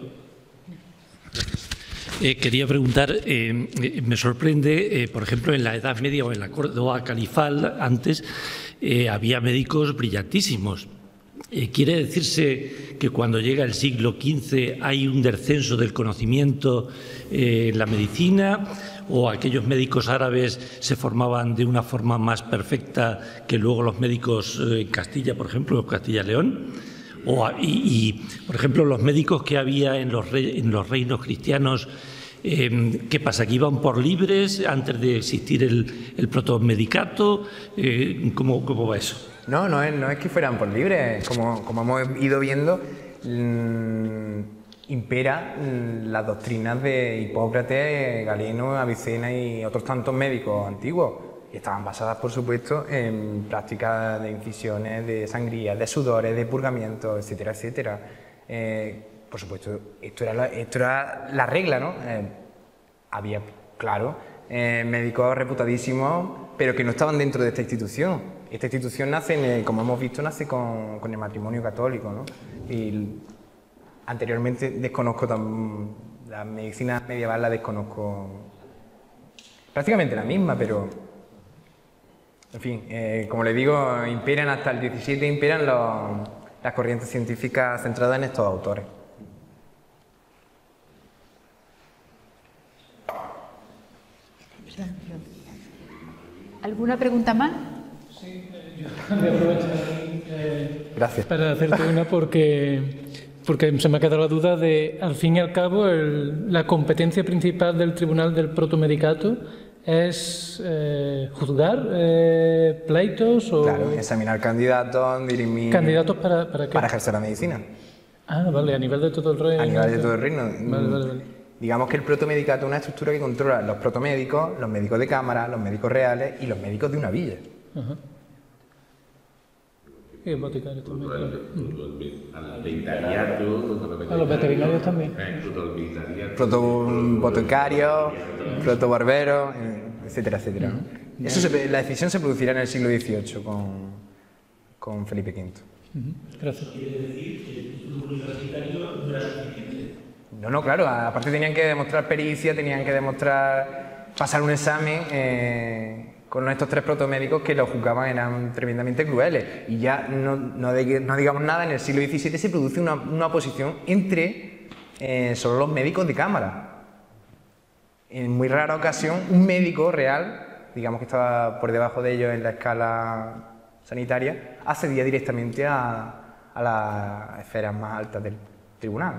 quería preguntar, me sorprende, por ejemplo, en la Edad Media o en la Córdoba califal, antes había médicos brillantísimos. ¿Quiere decirse que cuando llega el siglo XV hay un descenso del conocimiento en la medicina, o aquellos médicos árabes se formaban de una forma más perfecta que luego los médicos en Castilla, por ejemplo, en Castilla y León? Y, por ejemplo, los médicos que había en los reinos cristianos, ¿qué pasa? ¿Que iban por libres antes de existir el protomedicato? ¿Cómo va eso? No es que fueran por libres. Como hemos ido viendo, impera las doctrinas de Hipócrates, Galeno, Avicena y otros tantos médicos antiguos. Y estaban basadas, por supuesto, en prácticas de incisiones, de sangrías, de sudores, de purgamientos, etcétera, etcétera. Por supuesto, esto era la regla, ¿no? Había, claro, médicos reputadísimos, pero que no estaban dentro de esta institución. Esta institución nace, como hemos visto, nace con el matrimonio católico, ¿no? Y anteriormente desconozco la medicina medieval, la desconozco prácticamente la misma, pero en fin, como les digo, imperan hasta el XVII, imperan las corrientes científicas centradas en estos autores. ¿Alguna pregunta más? Sí, yo voy a aprovechar Gracias. para hacerte una porque se me ha quedado la duda de, al fin y al cabo, la competencia principal del Tribunal del Protomedicato es juzgar pleitos o... Claro, examinar candidatos, dirimir... ¿Candidatos para qué? Para ejercer la medicina. Ah, vale, a nivel de todo el reino. A nivel de todo el reino. Vale. Digamos que el protomedicato es una estructura que controla los protomédicos, los médicos de cámara, los médicos reales y los médicos de una villa. Ajá. Y el boticario también. Al veterinariato. A los veterinarios también. Protoboticario, protobarbero, etcétera, etcétera. La decisión se producirá en el siglo XVIII con Felipe V. Gracias. No, claro, aparte tenían que demostrar pericia, tenían que pasar un examen con estos tres protomédicos que los juzgaban, eran tremendamente crueles. Y ya no digamos nada, en el siglo XVII se produce una oposición entre solo los médicos de cámara. En muy rara ocasión, un médico real, digamos que estaba por debajo de ellos en la escala sanitaria, accedía directamente a las esferas más altas del tribunal.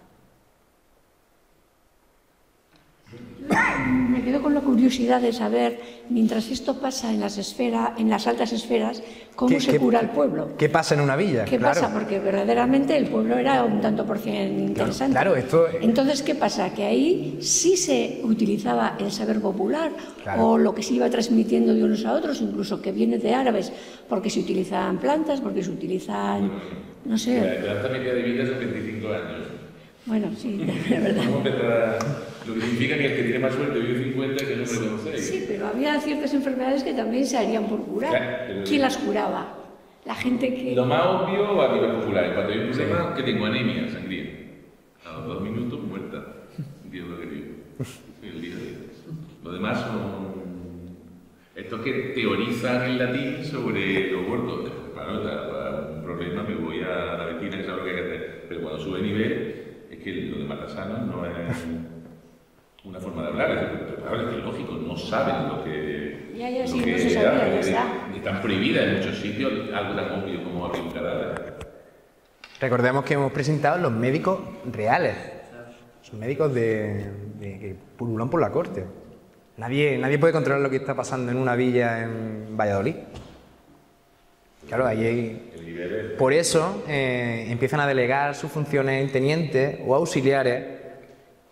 Me quedo con la curiosidad de saber, mientras esto pasa en las altas esferas, cómo se cura el pueblo. ¿Qué pasa en una villa? ¿Qué pasa? Porque verdaderamente el pueblo era un tanto por cien interesante. Claro, Entonces, ¿qué pasa? Que ahí sí se utilizaba el saber popular, claro, o lo que se iba transmitiendo de unos a otros, incluso que viene de árabes, porque se utilizan plantas, porque se utilizan, no sé... La edad media de vida son 25 años. Bueno, sí, de verdad. Lo que significa que el que tiene más suerte vive 50 que no se conoce. Sí, pero había ciertas enfermedades que también se harían por curar. Claro, ¿Quién las curaba? La gente que... Lo más obvio a nivel popular. Cuando hay un problema que tengo anemia, sangría. A los 2 minutos muerta. Dios lo querido. El día a día. Lo demás son estos que teorizan en latín sobre los gordos. Claro, para un problema me voy a la vecina que sabe lo que hay que hacer. Pero cuando sube nivel, es que lo de matasano no es una forma de hablar. Es lógico, no saben lo que... Ya, sí, no se sabía, ya está. Están prohibidas en muchos sitios, algo tan obvio como abrir un cadáver. Recordemos que hemos presentado los médicos reales, los médicos que pululan por la corte. Nadie puede controlar lo que está pasando en una villa en Valladolid. Claro, por eso empiezan a delegar sus funciones en tenientes o auxiliares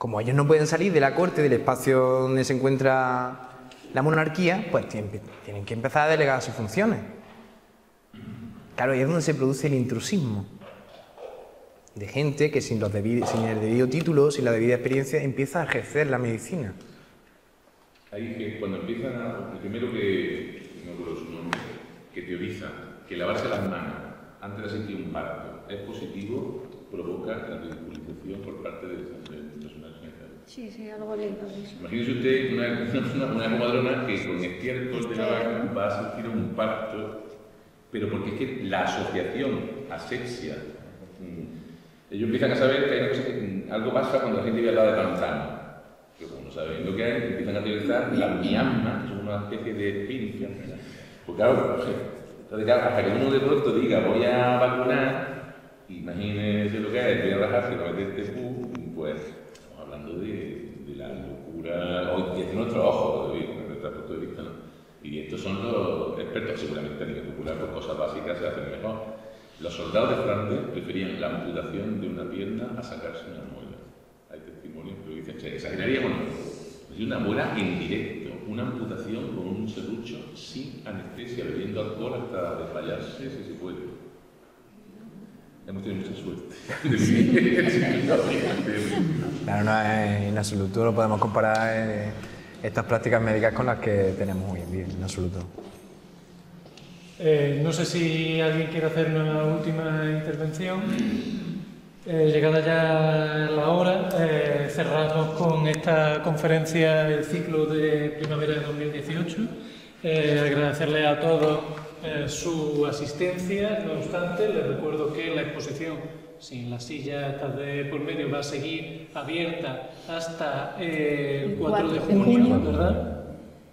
como ellos no pueden salir de la corte, del espacio donde se encuentra la monarquía, pues tienen que empezar a delegar sus funciones. Claro, ahí es donde se produce el intrusismo de gente que sin el debido título, sin la debida experiencia, empieza a ejercer la medicina. Ahí que cuando empiezan el primero que, no recuerdo su nombre, que teoriza que lavarse las manos antes de asistir a un parto es positivo, provoca la ridiculización por parte del personal sanitario. Sí, sí, algo de eso. Imagínese usted una comadrona que con estiércol de la vaca va a asistir a un parto, pero porque es que la asociación asexia, ellos empiezan a saber que hay una cosa que algo pasa cuando la gente vive al lado de pantano. Que como no saben lo que hay, empiezan a teorizar las miasmas, que son una especie de espíritu. Pues claro, entonces, claro, hasta que uno de pronto diga voy a vacunar, imagínese lo que es, voy a rajarse, no meterte pues estamos hablando de la locura, hoy desde nuestro ojo, desde nuestro punto de vista, ¿no? Y estos son los expertos, seguramente a nivel popular, por cosas básicas se hacen mejor. Los soldados de Flandes preferían la amputación de una pierna a sacarse una muela. Hay testimonios que lo dicen, se exageraría, bueno, es una muela en directo, una amputación con un serrucho sin anestesia, bebiendo alcohol hasta desmayarse, si se puede. Hemos tenido mucha suerte. Claro, no, en absoluto no podemos comparar estas prácticas médicas con las que tenemos hoy en día, en absoluto. No sé si alguien quiere hacer una última intervención. Llegada ya la hora, cerramos con esta conferencia el ciclo de primavera de 2018. Agradecerle a todos su asistencia. No obstante, les recuerdo que la exposición, sin las sillas estas de por medio, va a seguir abierta hasta el 4 de junio, ¿verdad?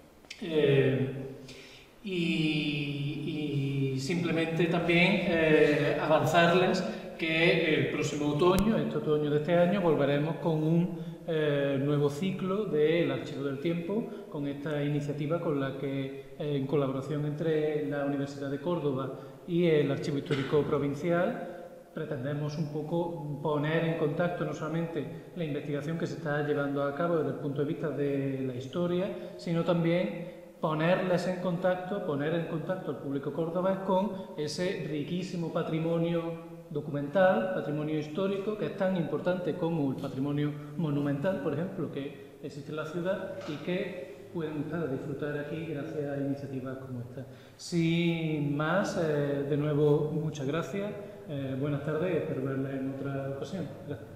Y simplemente también avanzarles que el próximo otoño, este otoño de este año, volveremos con un nuevo ciclo del Archivo del Tiempo, con esta iniciativa con la que, en colaboración entre la Universidad de Córdoba y el Archivo Histórico Provincial, pretendemos un poco poner en contacto no solamente la investigación que se está llevando a cabo desde el punto de vista de la historia, sino también poner en contacto al público cordobés con ese riquísimo patrimonio documental, patrimonio histórico, que es tan importante como el patrimonio monumental, por ejemplo, que existe en la ciudad y que pueden disfrutar aquí gracias a iniciativas como esta. Sin más, de nuevo, muchas gracias, buenas tardes y espero verles en otra ocasión. Gracias.